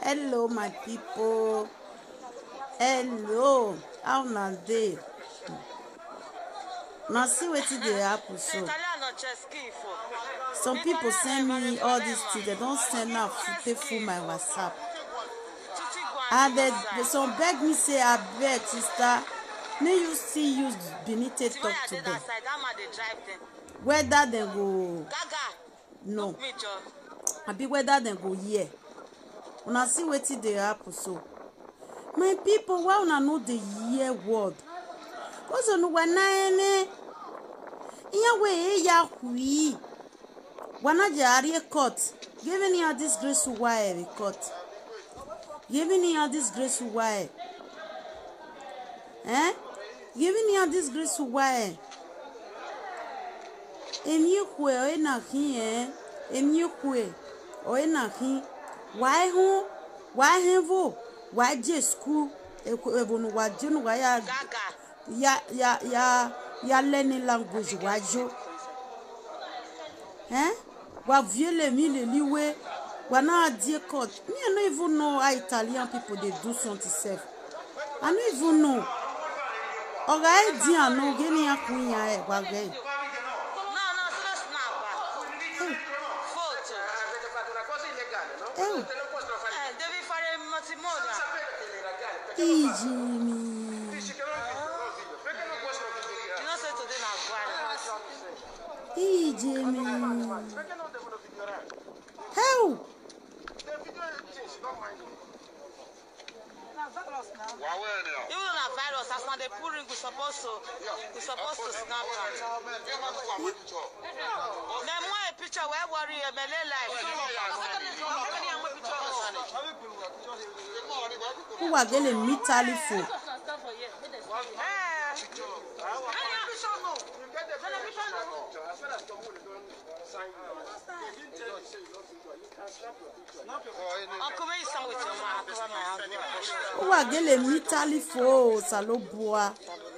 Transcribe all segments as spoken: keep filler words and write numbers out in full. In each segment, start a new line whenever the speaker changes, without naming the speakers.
Hello, my people. Hello. How na dey? Now see wetin dey happen so. Some people send me all these things. They don't send now they full my WhatsApp. And they, they some beg me say I beg sister. May you see use Benite talk to them. Whether they go no. I be whether they go here. When I see wetin dey happen so. My people, why una know the year word? Cause onu wanane. Iya we ya hui. Wana jari court. Giving you this grace why we court. Giving you this grace why. Eh? Giving you this grace why. Emi kwe o na hin eh. Emi kwe o na hin. Why hu? Why hevo? Why je school? Ebonu wa jenu wa ya ya ya ya ya learning language wa jo. Eh? Wa viole mi le liwe. Wa na die court. Me I don't even know how Italian people they do something self. I don't even know. Oga e di ano geni ya kun ya e wa ge. Easy me. Easy me. How? Even a virus, as when they put it, we supposed to, we supposed to snap out. Now, my picture, where worry, I'm a life. Who are getting me telephone? Who are getting me telephone? Saloboa.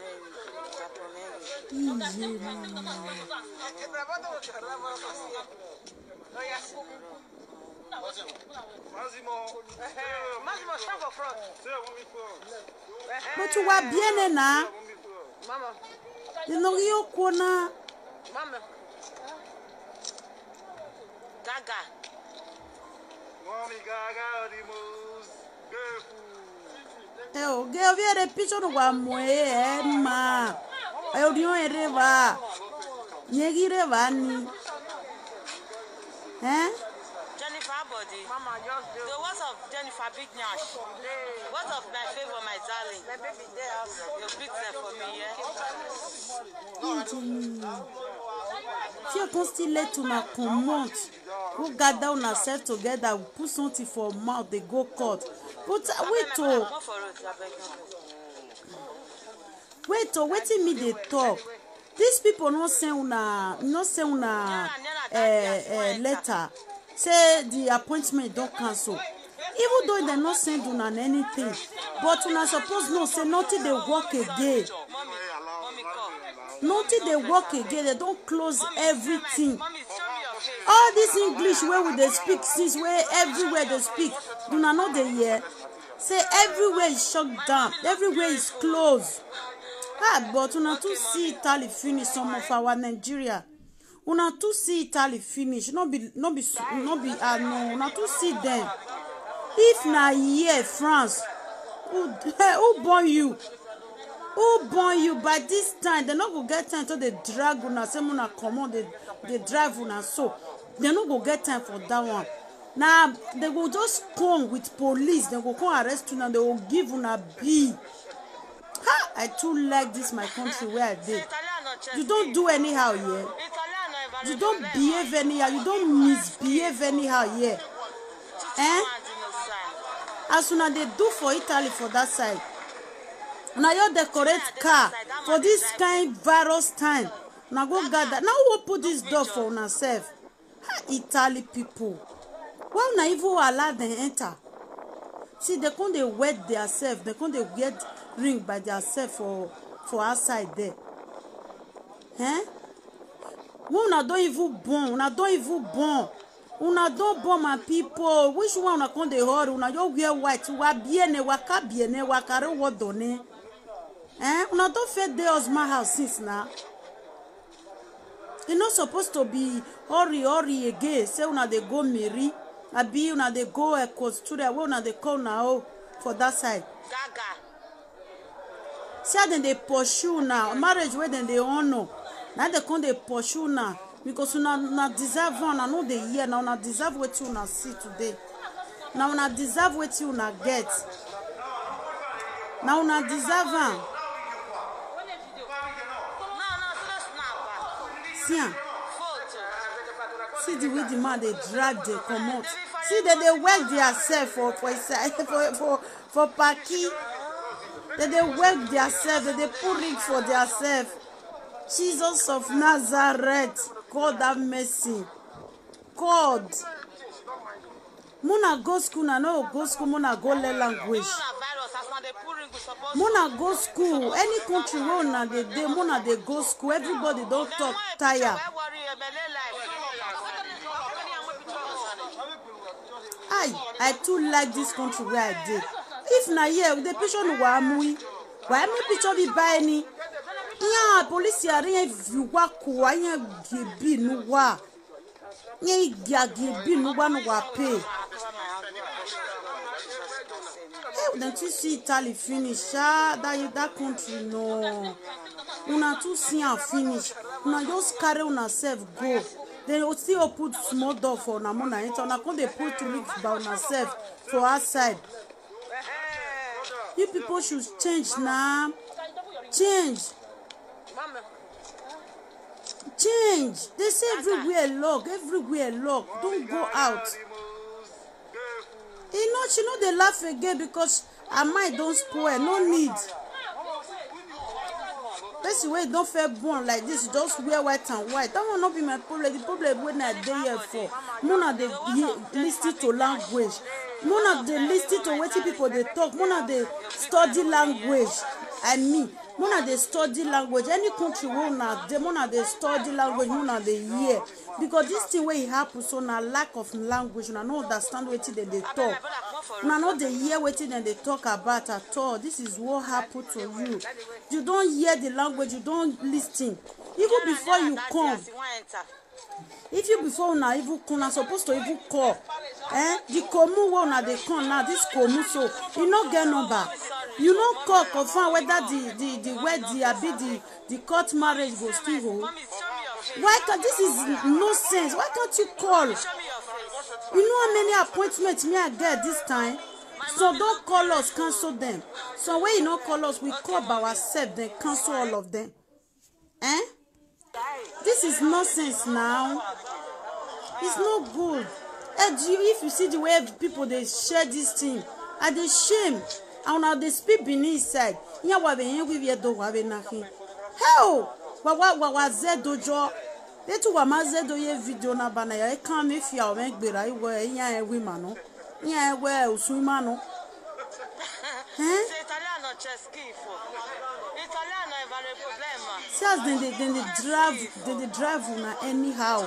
Easy. But tu vas bien na? You know you kona. Mama. Gaga. Mommy Gaga the most beautiful. Eh o, ge ovi ere picture no wa moe eh ma. Eh o dio ere va. Nyegire va ni. Eh? Jennifer body. Mama just do. The words of Jennifer Big Nash. What of my favor, my darling? My baby there also. You're big there for me, yeah? If you can still let una comment, who gather on ourselves together, put something for mouth, they go court. But uh, wait oh. Wait oh, waiting me they talk. These people not send una, not send una uh, uh, letter. Say the appointment don't cancel. Even though they not send una anything, but una suppose no say nothing they work again. Nothing they work again. They don't close everything. All this English where would they speak since where everywhere they speak. Do not know they hear. Say everywhere is shut down. Everywhere is closed. Ah, but una to see Italy finish some of our Nigeria. Una to see Italy finish. Not be, not be, not be. Ah uh, no. Una to see them. If na here France, who who born you? Who born you? By this time, they not go get time to the drag una. Say una come on, they they drive una so. They not go get time for that one. Now they will just come with police. They will come arrest you and they will give una bill. Ha! I too like this my country where I did. You don't do anyhow here. You don't behave anyhow. You don't misbehave anyhow here. Eh? As soon as they do for Italy for that side. Now you decorate car for this kind virus time. Now go gather. Now who put this door for yourself? Italy people. Why not even allow them enter? See, they can't they wet themselves. They can't they get ring by themselves for for outside there. Eh? Una don't even born. Una don't even born. Una don't bomb my people. Which one una come the hurry? Una yo wear white. Wa biene, wa ka biene, wa kare wo done. Eh? Una don't fed the husband house since now. You're not supposed to be hurry, hurry again. Say una they go marry. Abi una they go a costura. Where una they call now for that side. Gaga. See how then they pursue now. Marriage where then they honor. Now they come they pursue now. Because una una deserve one. I know the year now. Una deserve what you una see today. Now una deserve what you una get. Now una deserve one. See, see the way the man they drag they come out. See that they work themselves for for for for for parking. That they work themselves. That they put rig for themselves. Jesus of Nazareth, God have mercy. God. Muna go school na no go school. Muna go learn language. Muna go school. Any country where na they dey, muna they go school. Everybody don't talk tire. I I too like this country where I did. If na here the patient wa amui, why me picture be buy any? Yeah, police are rien vu wa kwa nya gibi nu wa. Nya gia gibi nu wa nu wa pay. Don't you see Italy finish? Ah, that that country no. Una too see and finish. Una just carry una self go. Then we still put small door for una mona enter. Una come they put rig by una self for outside. You people should change now. Change. Change. They say everywhere lock. Everywhere lock. Don't go out. You know, she know they laugh again because her mind don't spoil. No need. That's the way don't feel born like this. Just wear white and white. That will not be my problem. The problem when I dey here for. Mona they listen to language. Mona they listen to what people they talk. Mona they study language. I mean, Mona they study language. Any country will not. They Mona they study language. Mona they hear. Because this thing where it happens, so na lack of language, you don't understand what they, they talk. You know they hear what they talk about at all. This is what happened to you. You don't hear the language, you don't listen. Even before you come, if you before now even come, are supposed to even call. Eh? The common one they come now, this common so you not get number. You don't call confirm whether the the the wedding the the the court marriage goes still hold. Why can't this is nonsense? Why can't you call? You know how many appointments me I get this time? So don't call us, cancel them. So when you don't call us, we call by ourselves, then cancel all of them. Eh? This is nonsense now. It's not good. If you see the way people they share this thing, are they shame? And now they speak beneath side. Yeah, what we here do have nothing. Hell! Wa wa wa zedo jo etu wa ma zedo ye video na bana ya kan me fia o me gbera iwe yan ewe ma no yan ewe osun ma no eh italiano c'è schifo italiano è vale problema says then they then they drive then they drive na anyhow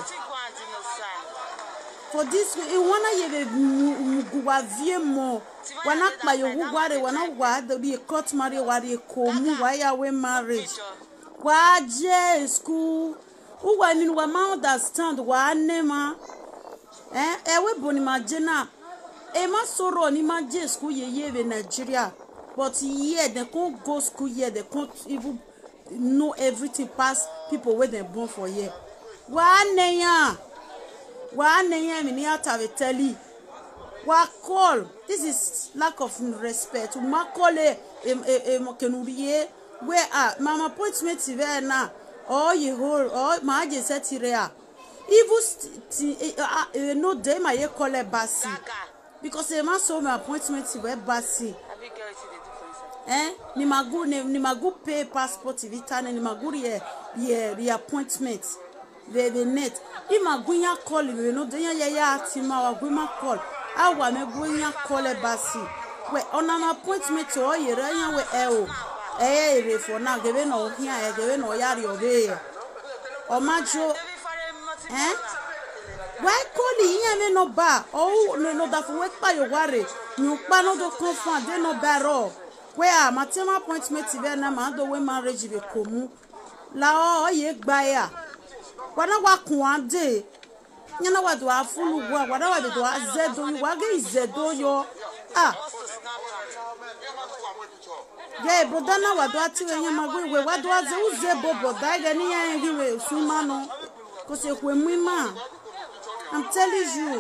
for this we wanna ye muguwa vie mo wana pa yo gugware wana wa the court marry wa re komu wa ya we marriage waje school uwa ni wa ma understand wa nema eh ewe boni ma jena e ma soro ni ma je school ye ye in Nigeria but here they can't go school here they can't even know everything past people where they born for here wa neya wa neya mi ni ata we tell wa call this is lack of respect ma call e e kenuriye where are mama appointment here now or you hold or my je set here even no day my ye call it basi because e ma so my appointment here basi eh ni magu ni magu pay passport vita ni magu ye ye the appointment the the net i magu ya call we no dey ya ya ati ma wa gu ma call awa me gu ya call e basi we on an appointment o ye ra ya we e o eh re for now gebe no hia e gebe no ya ri obe o majo eh Why call it here no bar? Oh, no, no, that for work by your worry. You pan no confront, they no barrel. Where my team appointment even a man the way marriage be come. La oh ye buyer. When I walk one day, you know what do I fool what whatever do I said do you what is the do yo ah. Yeah, but then what do I tell you my way? What do I say? Who's the bobo? Die any anyway, Sumano. Because if we man, I'm telling you,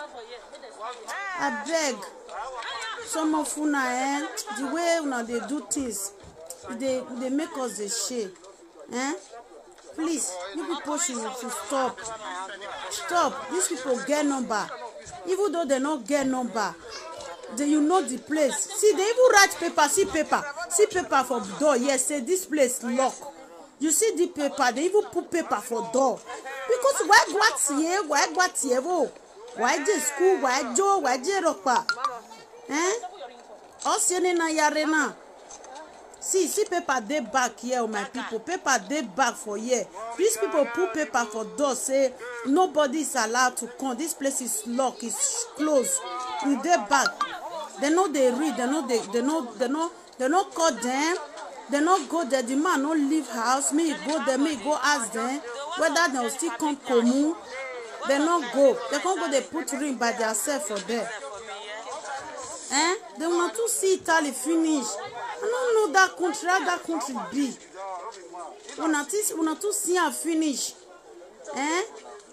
I beg. Some of you now, the way now they do things, they they make us the shame. Eh? Please, you people should to stop. Stop. These people get number. Even though they not get number, they you know the place. See, they even write paper. See paper. See paper for door. Yes, say this place lock. You see the paper. They even put paper for door. Because why what here? Why what here? Why the school? Why Joe? Why the ropa? Eh? Osiene na yarena. See, see paper they back here, my people. Paper they back for here. These people put paper for door. Say nobody is allowed to come. This place is locked. It's closed. With their back, they know they read. They know they. They know they know. They know call them. They not go there. The man not leave house. Me go there. Me go ask them whether they will still come Komu. They not go. They can't go. They put ring by themselves for there. Eh? They want to see Italy finish. I don't know that country, how that country be. We want to, we want to see her finish. Eh?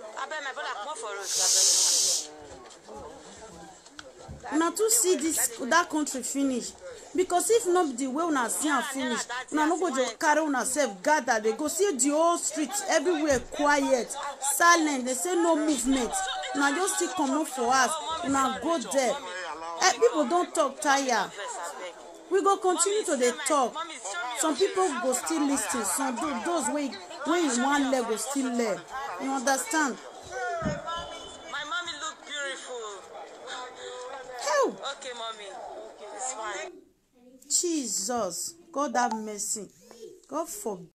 We want to see this that country finish. Because if not the way we want to see her finish, we not go to carry on ourselves, gather. They go see the whole streets everywhere quiet, silent. They say no movement. Now just still come up for us. We not go there. Eh, people don't talk tire. We go continue to the talk. Some people go still listen. Some do, those way when in one leg go still leg. You understand?
My mommy look beautiful.
Hell.
Okay, mommy. It's fine.
Jesus. God have mercy. God forbid.